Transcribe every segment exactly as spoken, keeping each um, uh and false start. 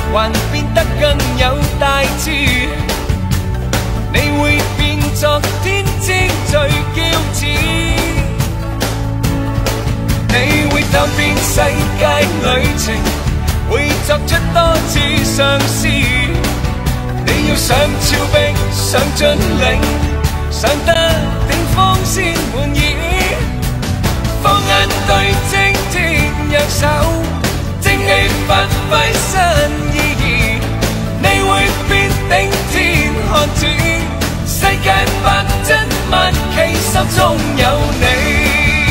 還變得更有大志。你會變作天之最驕子，你會踏遍世界旅程，會作出多次嘗試。你要上峭壁，上峻嶺，上得頂峰先滿意。放眼對正天，揚手，正氣發揮新意義。你會變頂天漢子，世界百真萬奇，心中有你。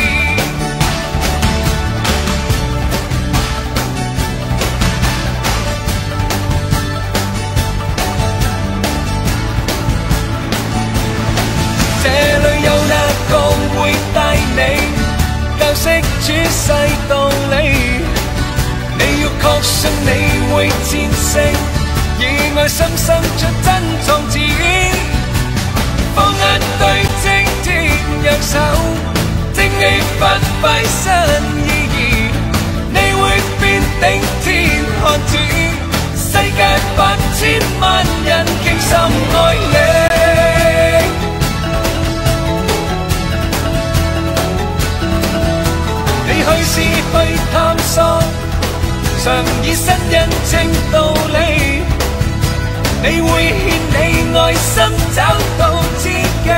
這裏有哪個會帶你教識處世道理？你要確信你會戰勝，以愛心生出真壯志。放眼對正天，揚手，正氣發揮新意義。你會變頂天漢子，世界百千萬人傾心愛你。你去是去探索，常以新人情道理。你會獻你愛心找到知己，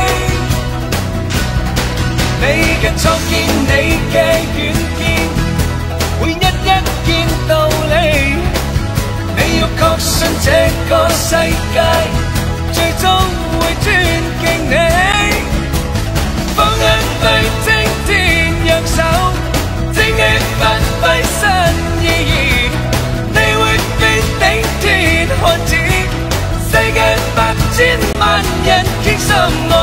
你嘅創建你嘅遠見，會一一見道理。你要確信這個世界最終會尊敬你。放眼對正天，揚手，正氣發揮新意義。你會變頂天漢子，世界百千萬人傾心愛